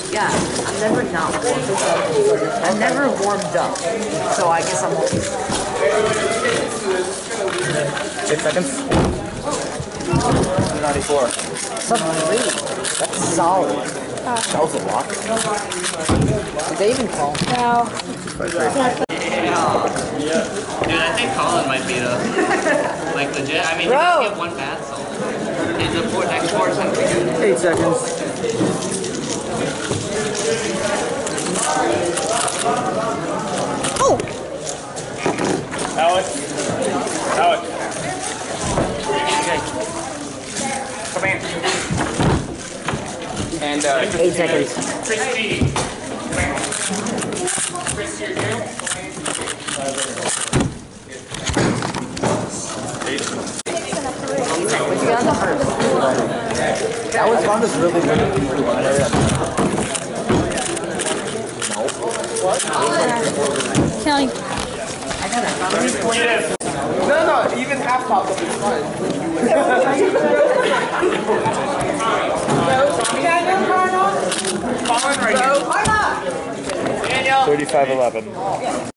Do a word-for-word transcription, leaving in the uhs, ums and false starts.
Yeah, I'm never not warmed up. I'm never warmed up. So I guess I'm always. Six seconds. ninety-four. That's great. That's solid. Uh, that was a lot. Did they even call? No. Yeah. Dude, I think Colin might beat us. Like legit. I mean, he Bro. just get one bad song. He's the four, next four songs we do. Eight seconds. Oh! Alex. Alex. Come in. And uh, Eight seconds. Christy. Christy, you're here. What'd you get on the first? That was fun. Was really good. Counting. I got a three point. No, no, even half pop up is fine. Colin right here. thirty-five eleven.